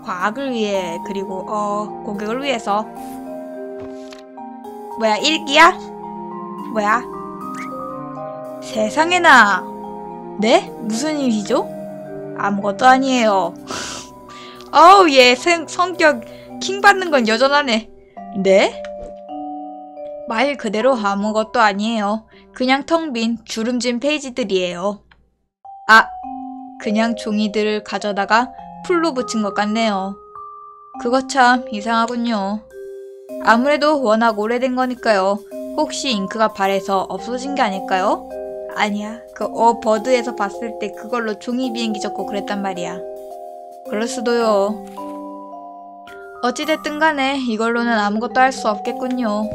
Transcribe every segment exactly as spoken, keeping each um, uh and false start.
과학을 위해, 그리고 어 고객을 위해서. 뭐야, 일기야? 뭐야? 세상에나. 네? 무슨 일이죠? 아무것도 아니에요. 어우, 얘 성, 성격 킹 받는 건 여전하네. 네? 말 그대로 아무것도 아니에요. 그냥 텅 빈 주름진 페이지들이에요. 아, 그냥 종이들을 가져다가 풀로 붙인 것 같네요. 그거 참 이상하군요. 아무래도 워낙 오래된 거니까요. 혹시 잉크가 발에서 없어진 게 아닐까요? 아니야. 그 어 버드에서 봤을 때 그걸로 종이 비행기 적고 그랬단 말이야. 그럴 수도요. 어찌됐든 간에 이걸로는 아무것도 할 수 없겠군요.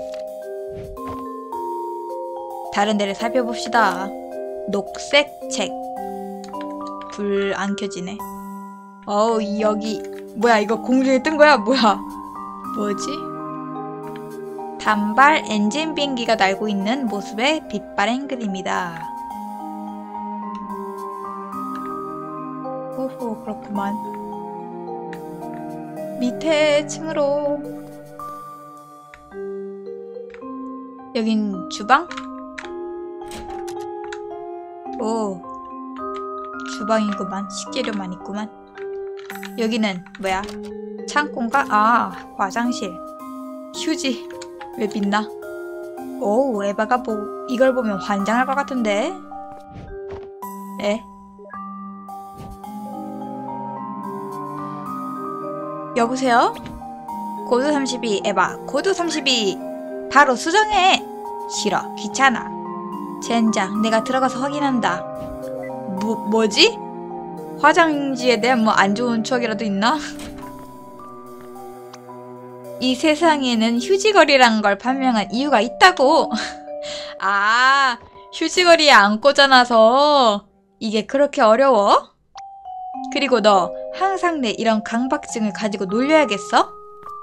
다른 데를 살펴봅시다. 녹색 책. 불 안 켜지네. 어우, 여기 뭐야, 이거 공중에 뜬 거야? 뭐야? 뭐지? 단발 엔진 비행기가 날고 있는 모습의 빛바랜 글입니다. 오호, 그렇구만. 밑에 층으로. 여긴 주방? 오, 주방이구만. 식재료만 있구만. 여기는 뭐야? 창고인가? 아, 화장실. 휴지. 왜 빛나? 오, 에바가 뭐 이걸 보면 환장할 것 같은데? 에? 여보세요? 코드 삼십이, 에바. 코드 삼십이. 바로 수정해. 싫어, 귀찮아. 젠장, 내가 들어가서 확인한다. 뭐, 뭐지? 화장지에 대한 뭐 안 좋은 추억이라도 있나? 이 세상에는 휴지거리라는 걸 판명한 이유가 있다고. 아, 휴지거리에 안 꽂아놔서 이게 그렇게 어려워? 그리고 너 항상 내 이런 강박증을 가지고 놀려야겠어?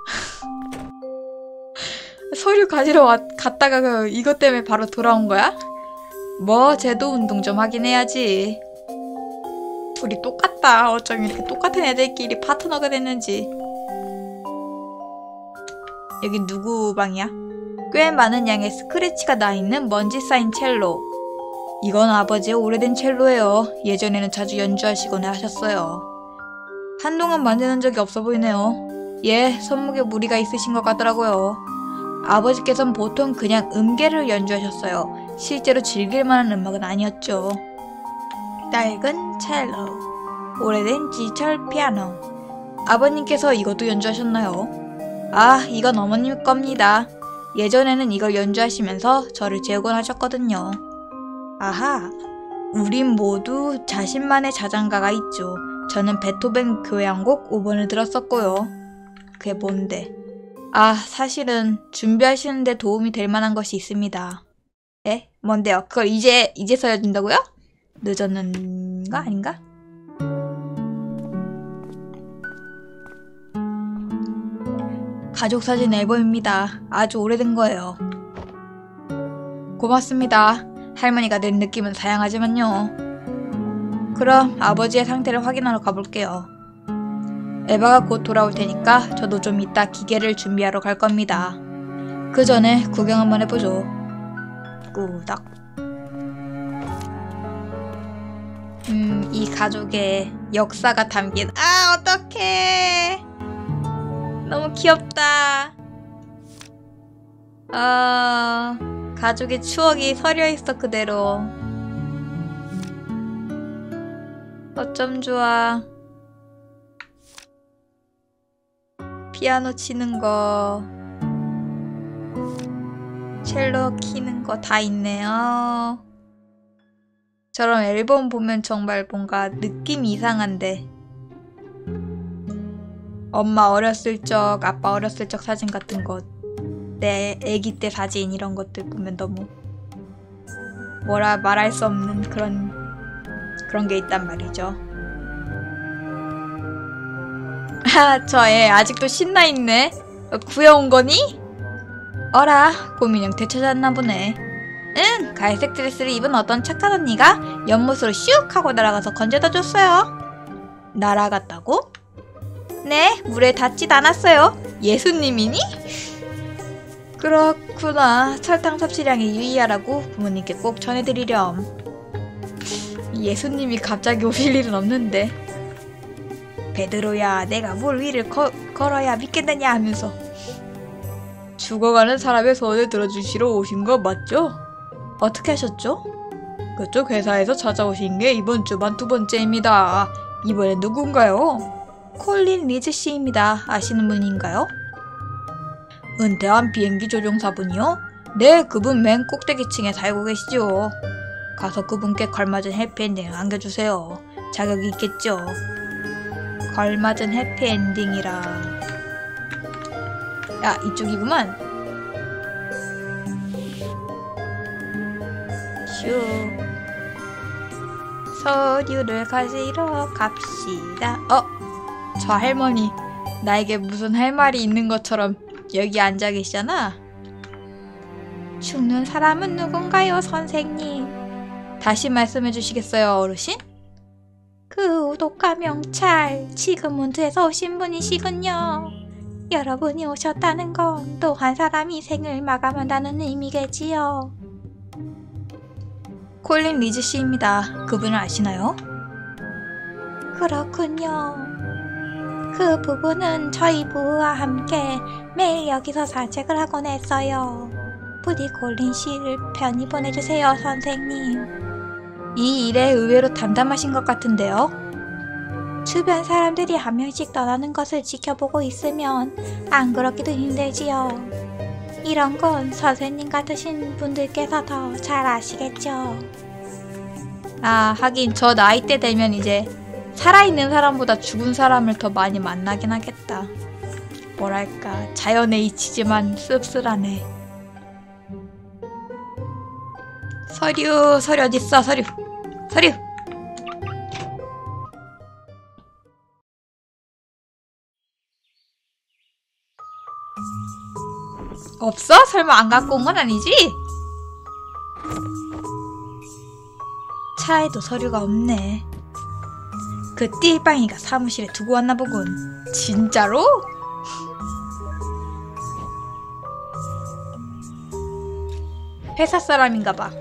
서류 가지러 왔, 갔다가 그 이것 때문에 바로 돌아온 거야? 뭐 쟤도 운동 좀 하긴 해야지. 우리 똑같다. 어쩜 이렇게 똑같은 애들끼리 파트너가 됐는지. 여긴 누구 방이야? 꽤 많은 양의 스크래치가 나있는 먼지 쌓인 첼로. 이건 아버지의 오래된 첼로예요. 예전에는 자주 연주하시곤 하셨어요. 한동안 만지는 적이 없어 보이네요. 예, 손목에 무리가 있으신 것 같더라고요. 아버지께서는 보통 그냥 음계를 연주하셨어요. 실제로 즐길 만한 음악은 아니었죠. 낡은 첼로, 오래된 지철 피아노. 아버님께서 이것도 연주하셨나요? 아, 이건 어머님 겁니다. 예전에는 이걸 연주하시면서 저를 재건하셨거든요. 아하, 우린 모두 자신만의 자장가가 있죠. 저는 베토벤 교향곡 오 번을 들었었고요. 그게 뭔데? 아, 사실은 준비하시는데 도움이 될 만한 것이 있습니다. 에? 뭔데요? 그걸 이제, 이제서야 준다고요? 늦었는 거 아닌가? 가족사진 앨범입니다. 아주 오래된 거예요. 고맙습니다. 할머니가 낸 느낌은 다양하지만요. 그럼 아버지의 상태를 확인하러 가볼게요. 에바가 곧 돌아올 테니까 저도 좀 이따 기계를 준비하러 갈 겁니다. 그 전에 구경 한번 해보죠. 꾸덕. 음, 이 가족의 역사가 담긴. 아, 어떡해. 너무 귀엽다. 아, 가족의 추억이 서려있어 그대로. 어쩜 좋아. 피아노 치는 거, 첼로 키는 거 다 있네요. 저런 앨범 보면 정말 뭔가 느낌이 이상한데. 엄마 어렸을 적, 아빠 어렸을 적 사진 같은 것, 내 애기 때 사진 이런 것들 보면 너무 뭐라 말할 수 없는 그런 그런 게 있단 말이죠. 아, 저 애 아직도 신나있네. 구해온 거니? 어라, 고민형 되찾았나 보네. 응, 갈색 드레스를 입은 어떤 착한 언니가 연못으로 슉 하고 날아가서 건져다 줬어요. 날아갔다고? 네, 물에 닿지도 않았어요. 예수님이니? 그렇구나. 설탕 섭취량에 유의하라고 부모님께 꼭 전해드리렴. 예수님이 갑자기 오실 일은 없는데. 베드로야, 내가 물 위를 거, 걸어야 믿겠느냐 하면서 죽어가는 사람의 소원을 들어주시러 오신 거 맞죠? 어떻게 하셨죠? 그쪽 회사에서 찾아오신 게 이번 주만 두 번째입니다. 이번엔 누군가요? 콜린 리즈 씨입니다. 아시는 분인가요? 은퇴한 비행기 조종사분이요? 네, 그분 맨 꼭대기층에 살고 계시죠. 가서 그분께 걸맞은 해피엔딩을 안겨주세요. 자격이 있겠죠. 걸맞은 해피엔딩이라... 야, 이쪽이구만. 슈. 서류를 가지러 갑시다. 어? 저 할머니 나에게 무슨 할 말이 있는 것처럼 여기 앉아 계시잖아. 죽는 사람은 누군가요, 선생님? 다시 말씀해 주시겠어요, 어르신? 그 우독과 명찰, 지금 운투에서 오신 분이시군요. 여러분이 오셨다는 건 또 한 사람이 생을 마감한다는 의미겠지요. 콜린 리즈 씨입니다. 그분을 아시나요? 그렇군요. 그 부부는 저희 부부와 함께 매일 여기서 산책을 하곤 했어요. 부디 콜린 씨를 편히 보내주세요, 선생님. 이 일에 의외로 담담하신 것 같은데요? 주변 사람들이 한 명씩 떠나는 것을 지켜보고 있으면 안 그렇기도 힘들지요. 이런 건 선생님 같으신 분들께서 더 잘 아시겠죠. 아, 하긴 저 나이대 되면 이제 살아있는 사람보다 죽은 사람을 더 많이 만나긴 하겠다. 뭐랄까, 자연의 이치지만 씁쓸하네. 서류, 서류 어딨어, 서류. 서류! 없어? 설마 안 갖고 온 건 아니지? 차에도 서류가 없네. 그 띨빵이가 사무실에 두고 왔나 보군. 진짜로? 회사 사람인가봐.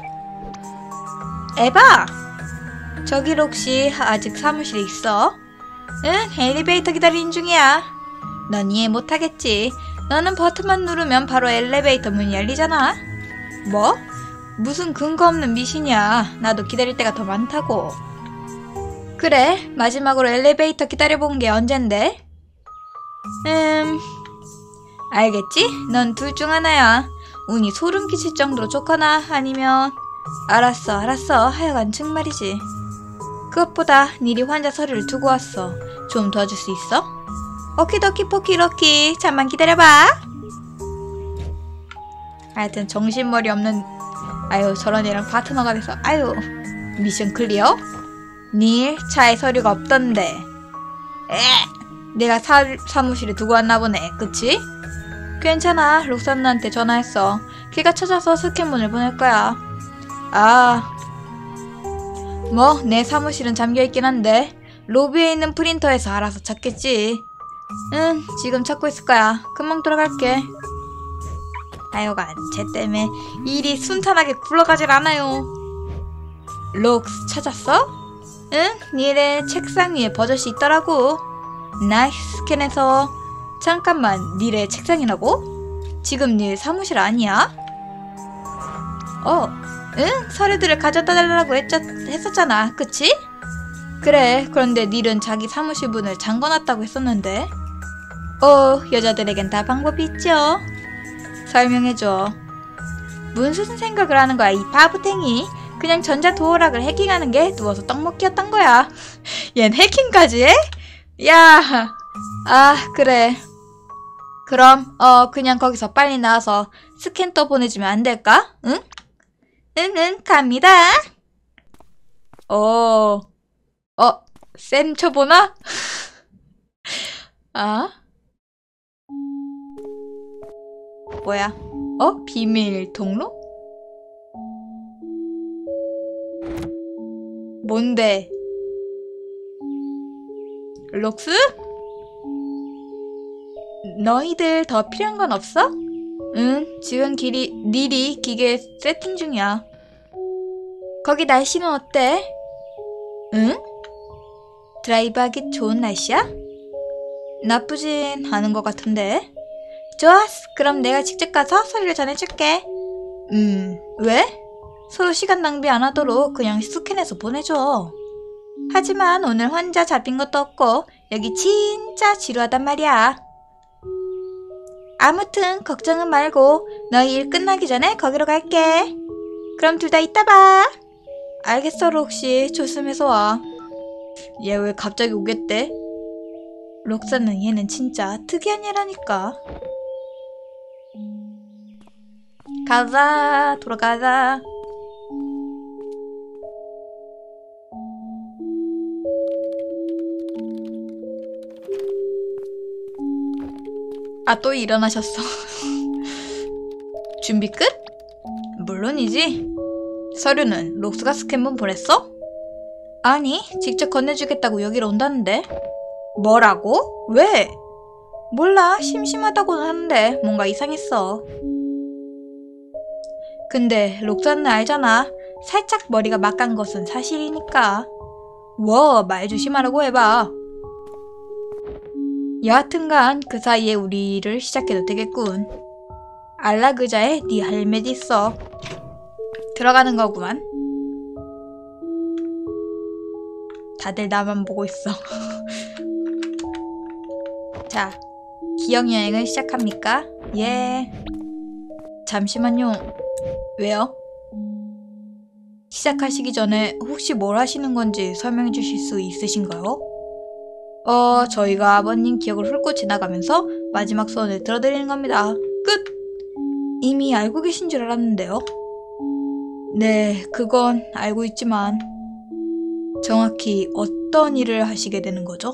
에바! 저기 혹시 아직 사무실에 있어? 응, 엘리베이터 기다리는 중이야. 넌 이해 못하겠지. 너는 버튼만 누르면 바로 엘리베이터 문이 열리잖아. 뭐? 무슨 근거 없는 미신이야. 나도 기다릴 때가 더 많다고. 그래, 마지막으로 엘리베이터 기다려본 게 언젠데? 음... 알겠지? 넌 둘 중 하나야. 운이 소름 끼칠 정도로 좋거나 아니면... 알았어, 알았어. 하여간 정말이지. 그것보다 니리 환자 서류를 두고 왔어. 좀 도와줄 수 있어? 오키도키 포키로키. 잠만 기다려봐. 하여튼 정신머리 없는... 아유, 저런 애랑 파트너가 돼서 아유. 미션 클리어? 닐, 차에 서류가 없던데. 에, 내가 사, 사무실에 두고 왔나 보네. 그치? 괜찮아. 록산나한테 전화했어. 걔가 찾아서 스캔문을 보낼 거야. 아, 뭐 내 사무실은 잠겨있긴 한데 로비에 있는 프린터에서 알아서 찾겠지. 응, 지금 찾고 있을 거야. 금방 돌아갈게. 하여간 쟤 때문에 일이 순탄하게 굴러가질 않아요. 록스 찾았어? 응, 닐의 책상 위에 버젓이 있더라고. 나이스 스캔해서. 잠깐만, 닐의 책상이라고? 지금 닐 사무실 아니야? 어, 응? 서류들을 가져다 달라고 했자, 했었잖아. 그치? 그래, 그런데 닐은 자기 사무실 문을 잠궈놨다고 했었는데. 어, 여자들에겐 다 방법이 있죠. 설명해줘. 무슨 생각을 하는 거야, 이 바보탱이. 그냥 전자도어락을 해킹하는 게 누워서 떡먹기였던 거야. 얜 해킹까지 해? 야, 아, 그래. 그럼 어 그냥 거기서 빨리 나와서 스캔 또 보내주면 안 될까? 응? 응응, 갑니다. 어, 어, 쌤 쳐보나? 아? 뭐야? 어? 비밀 통로? 뭔데? 록스? 너희들 더 필요한 건 없어? 응, 지금 길이, 닐이 기계 세팅 중이야. 거기 날씨는 어때? 응? 드라이브하기 좋은 날씨야? 나쁘진 않은 것 같은데. 좋았어. 그럼 내가 직접 가서 소리를 전해줄게. 음, 왜? 서로 시간 낭비 안 하도록 그냥 스캔해서 보내줘. 하지만 오늘 혼자 잡힌 것도 없고 여기 진짜 지루하단 말이야. 아무튼 걱정은 말고 너희 일 끝나기 전에 거기로 갈게. 그럼 둘 다 이따 봐. 알겠어, 록시. 조심해서 와. 얘 왜 갑자기 오겠대? 록사는 얘는 진짜 특이한 얘라니까. 가자, 돌아가자. 아, 또 일어나셨어. 준비 끝? 물론이지. 서류는 록스가 스캔본 보냈어? 아니, 직접 건네주겠다고 여기로 온다는데. 뭐라고? 왜? 몰라, 심심하다고는 하는데 뭔가 이상했어. 근데 록사는 알잖아. 살짝 머리가 막간 것은 사실이니까. 워, 말 조심하라고 해봐. 여하튼간 그 사이에 우리 일을 시작해도 되겠군. 알라그자에 네 헬멧 있어. 들어가는 거구만. 다들 나만 보고 있어. 자, 기억여행을 시작합니까? 예. 잠시만요. 왜요? 시작하시기 전에 혹시 뭘 하시는 건지 설명해 주실 수 있으신가요? 어, 저희가 아버님 기억을 훑고 지나가면서 마지막 소원을 들어드리는 겁니다. 끝! 이미 알고 계신 줄 알았는데요. 네, 그건 알고 있지만 정확히 어떤 일을 하시게 되는 거죠?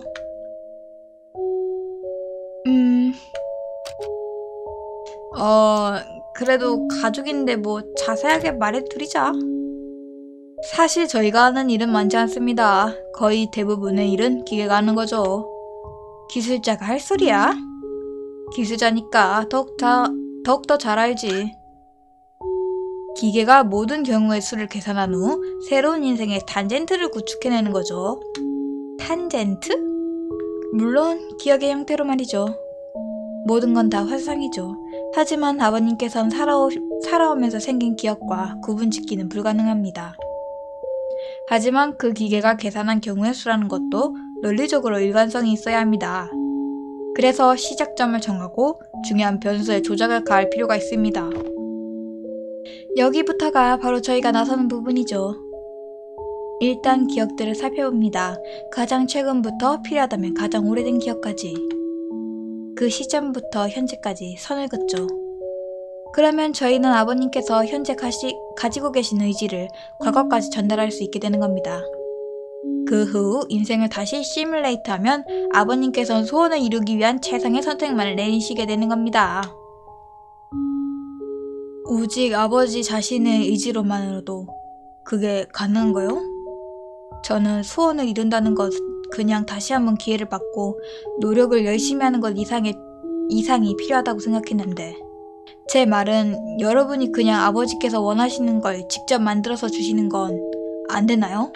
음... 어... 그래도 가족인데 뭐 자세하게 말해드리자. 사실 저희가 하는 일은 많지 않습니다. 거의 대부분의 일은 기계가 하는 거죠. 기술자가 할 소리야? 기술자니까 더욱, 다, 더욱더 잘 알지. 기계가 모든 경우의 수를 계산한 후 새로운 인생의 탄젠트를 구축해내는 거죠. 탄젠트? 물론 기억의 형태로 말이죠. 모든 건 다 환상이죠. 하지만 아버님께선 살아오, 살아오면서 생긴 기억과 구분짓기는 불가능합니다. 하지만 그 기계가 계산한 경우의 수라는 것도 논리적으로 일관성이 있어야 합니다. 그래서 시작점을 정하고 중요한 변수에 조작을 가할 필요가 있습니다. 여기부터가 바로 저희가 나서는 부분이죠. 일단 기억들을 살펴봅니다. 가장 최근부터 필요하다면 가장 오래된 기억까지. 그 시점부터 현재까지 선을 긋죠. 그러면 저희는 아버님께서 현재 가시, 가지고 계신 의지를 과거까지 전달할 수 있게 되는 겁니다. 그 후 인생을 다시 시뮬레이트하면 아버님께서는 소원을 이루기 위한 최상의 선택만을 내리시게 되는 겁니다. 오직 아버지 자신의 의지로만으로도 그게 가능한가요? 저는 소원을 이룬다는 것 그냥 다시 한번 기회를 받고 노력을 열심히 하는 것 이상의, 이상이 필요하다고 생각했는데 제 말은 여러분이 그냥 아버지께서 원하시는 걸 직접 만들어서 주시는 건 안 되나요?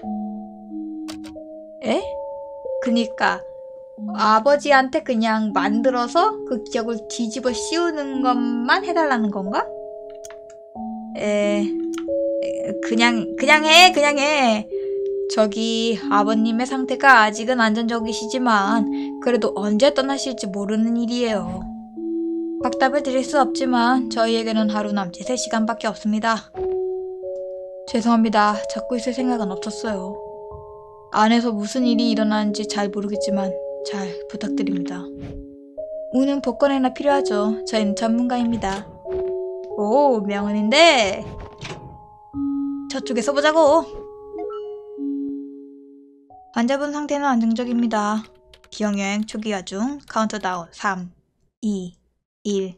에? 그니까 아버지한테 그냥 만들어서 그 기억을 뒤집어 씌우는 것만 해달라는 건가? 에... 그냥 그냥 해 그냥 해. 저기 아버님의 상태가 아직은 안정적이시지만 그래도 언제 떠나실지 모르는 일이에요. 확답을 드릴 수 없지만 저희에게는 하루 남짓 세 시간밖에 없습니다. 죄송합니다. 잡고 있을 생각은 없었어요. 안에서 무슨 일이 일어나는지 잘 모르겠지만 잘 부탁드립니다. 우는 복권이나 필요하죠. 저희는 전문가입니다. 오, 명언인데 저쪽에서 보자고. 환자분 상태는 안정적입니다. 기억여행 초기화 중. 카운트다운 삼, 이, 일.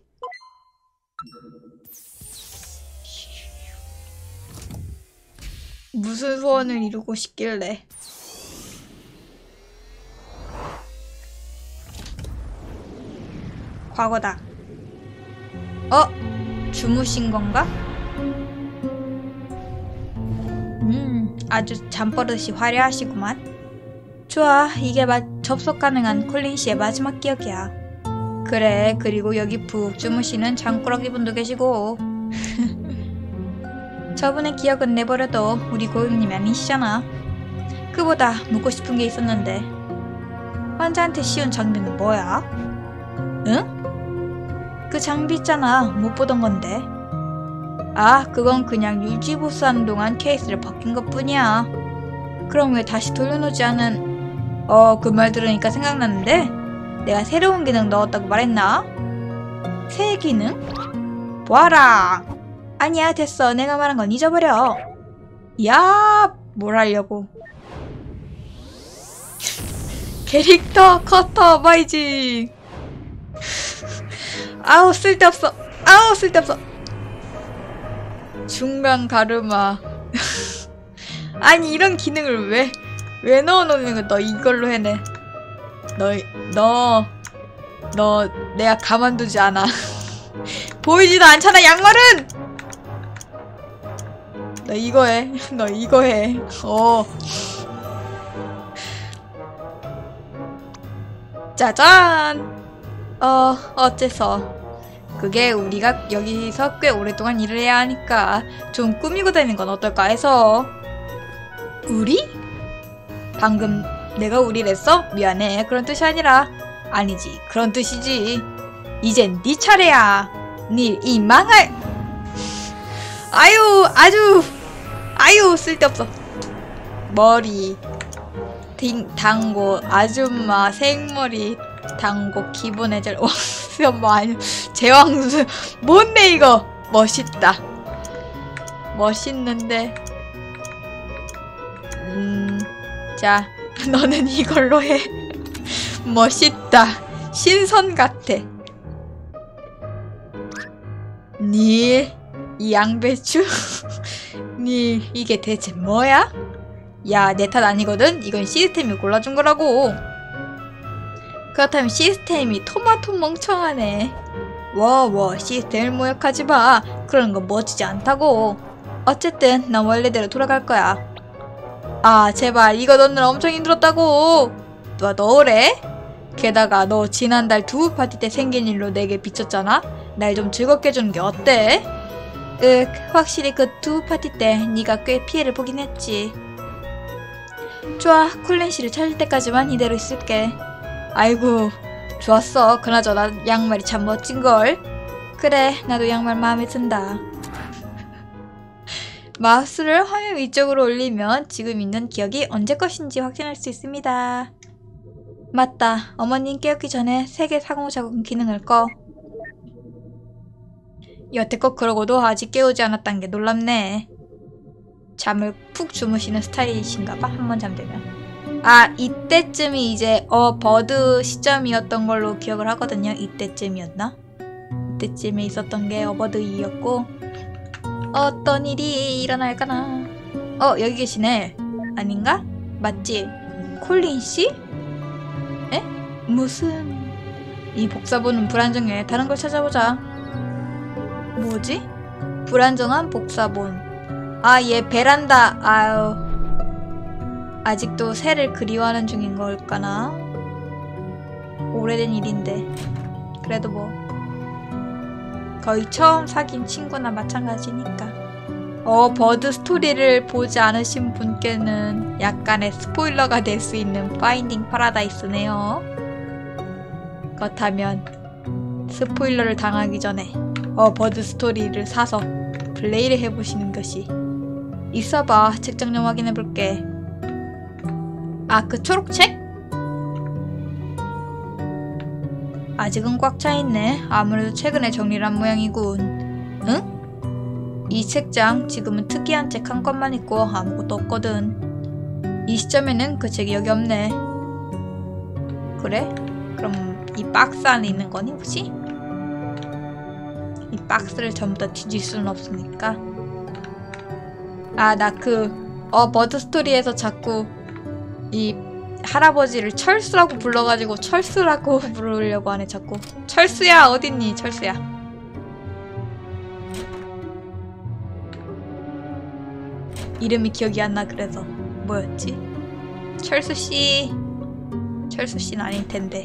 무슨 소원을 이루고 싶길래. 과거다. 어? 주무신 건가? 음, 아주 잠버릇이 화려하시구만. 좋아, 이게 마, 접속 가능한 콜린 씨의 마지막 기억이야. 그래, 그리고 여기 푹 주무시는 장꾸러기 분도 계시고. 저분의 기억은 내버려도 우리 고객님이 아니시잖아. 그보다 묻고 싶은 게 있었는데. 환자한테 씌운 장비는 뭐야? 응? 그 장비 있잖아. 못 보던 건데. 아, 그건 그냥 유지보수하는 동안 케이스를 벗긴 것 뿐이야. 그럼 왜 다시 돌려놓지 않은... 어, 그 말 들으니까 생각났는데 내가 새로운 기능 넣었다고 말했나? 새 기능? 보아라. 아니야, 됐어. 내가 말한 건 잊어버려. 야, 뭘 하려고. 캐릭터 커스터마이징. 아우, 쓸데없어. 아우, 쓸데없어. 중간 가르마. 아니, 이런 기능을 왜, 왜 넣어놓는 거? 너 이걸로 해내. 너, 너, 너, 내가 가만두지 않아. 보이지도 않잖아, 양말은! 너 이거 해. 너 이거 해. 어. 짜잔! 어, 어째서. 그게 우리가 여기서 꽤 오랫동안 일을 해야 하니까 좀 꾸미고 다니는 건 어떨까 해서. 우리? 방금 내가 우리랬어? 미안해. 그런 뜻이 아니라. 아니지. 그런 뜻이지. 이젠 네 차례야. 네 이 망할. 아유, 아주. 아유, 쓸데없어. 머리. 딩, 당고, 아줌마, 생머리, 당고, 기본의 절. 와, 뭐 아니, 제왕수. 뭔데 이거? 멋있다. 멋있는데. 음, 자, 너는 이걸로 해. 멋있다. 신선 같아. 니, 이 양배추? 니, 이게 대체 뭐야? 야, 내 탓 아니거든? 이건 시스템이 골라준 거라고. 그렇다면 시스템이 토마토 멍청하네. 워워, 시스템을 모욕하지 마. 그런 건 멋지지 않다고. 어쨌든 난 원래대로 돌아갈 거야. 아, 제발 이거 넣느라 엄청 힘들었다고. 너 넣으래? 게다가 너 지난달 두부 파티 때 생긴 일로 내게 비쳤잖아? 날 좀 즐겁게 해주는 게 어때? 윽, 확실히 그 두부 파티 때 네가 꽤 피해를 보긴 했지. 좋아, 콜린 씨를 찾을 때까지만 이대로 있을게. 아이고, 좋았어. 그나저나 양말이 참 멋진걸. 그래, 나도 양말 마음에 든다. 마우스를 화면 위쪽으로 올리면 지금 있는 기억이 언제 것인지 확인할 수 있습니다. 맞다. 어머님 깨우기 전에 세계 상호작용 기능을 꺼. 여태껏 그러고도 아직 깨우지 않았다는 게 놀랍네. 잠을 푹 주무시는 스타일이신가봐. 한번 잠들면. 아, 이때쯤이 이제 어 버드 시점이었던 걸로 기억을 하거든요. 이때쯤이었나? 이때쯤에 있었던 게 어버드이였고, 어떤 일이 일어날까나. 어, 여기 계시네. 아닌가? 맞지? 콜린씨? 에? 무슨... 이 복사본은 불안정해. 다른 걸 찾아보자. 뭐지? 불안정한 복사본. 아, 얘 베란다. 아유, 아직도 새를 그리워하는 중인 걸까나? 오래된 일인데. 그래도 뭐 거의 처음 사귄 친구나 마찬가지니까. 어, 버드 스토리를 보지 않으신 분께는 약간의 스포일러가 될 수 있는 파인딩 파라다이스네요. 그렇다면 스포일러를 당하기 전에 어, 버드 스토리를 사서 플레이를 해보시는 것이. 있어봐. 책장 좀 확인해볼게. 아, 그 초록책? 아직은 꽉 차있네. 아무래도 최근에 정리를 한 모양이군. 응? 이 책장 지금은 특이한 책 한 권만 있고 아무것도 없거든. 이 시점에는 그 책이 여기 없네. 그래? 그럼 이 박스 안에 있는 거니 혹시? 이 박스를 전부 다 뒤질 수는 없으니까. 아, 나 그 어 버드 스토리에서 자꾸 이 할아버지를 철수라고 불러가지고 철수라고 부르려고 하네 자꾸. 철수야 어딨니 철수야. 이름이 기억이 안 나. 그래서 뭐였지? 철수씨. 철수씨는 아닐 텐데.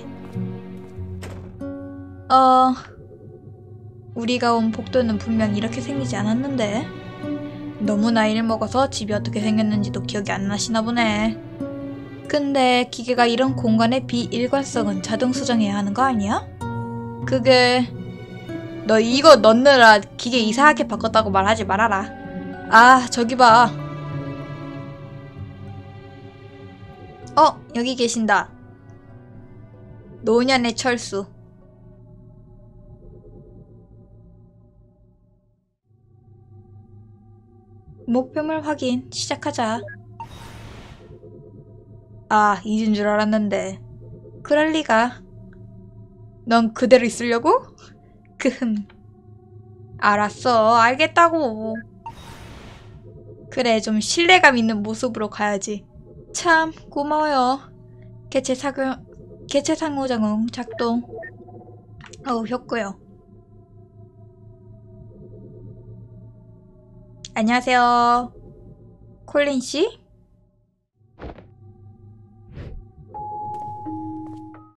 어... 우리가 온 복도는 분명 이렇게 생기지 않았는데. 너무 나이를 먹어서 집이 어떻게 생겼는지도 기억이 안 나시나 보네. 근데 기계가 이런 공간의 비일관성은 자동 수정해야 하는 거 아니야? 그게... 너 이거 넣느라 기계 이상하게 바꿨다고 말하지 말아라. 아 저기 봐. 어 여기 계신다. 노년의 철수. 목표물 확인 시작하자. 아 잊은 줄 알았는데. 그럴 리가. 넌 그대로 있으려고? 크흠. 알았어 알겠다고. 그래 좀 신뢰감 있는 모습으로 가야지. 참 고마워요. 개체 사용 개체 상호작용 작동. 어우 혔고요. 안녕하세요. 콜린 씨?